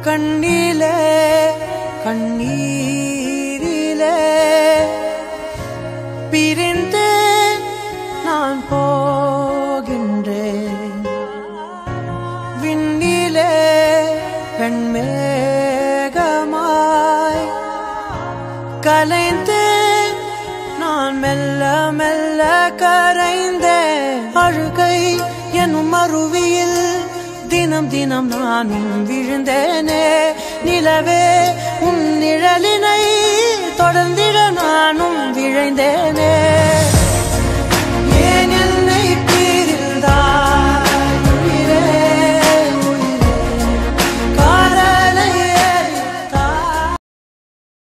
கண்ணிலே கண்ணீரிலே பிரிந்து நான் போகின்றேன். விண்ணிலே வெண்மேகமாய் கலைந்து நான் மெல்ல மெல்ல கரைந்தேன். அழுகை எனும் அருவியில் தினம் தினம் நானும் விழுந்தேனே. நிலவே உன் நிழலினை தொடர்ந்திட நானும் விழைந்தேனே.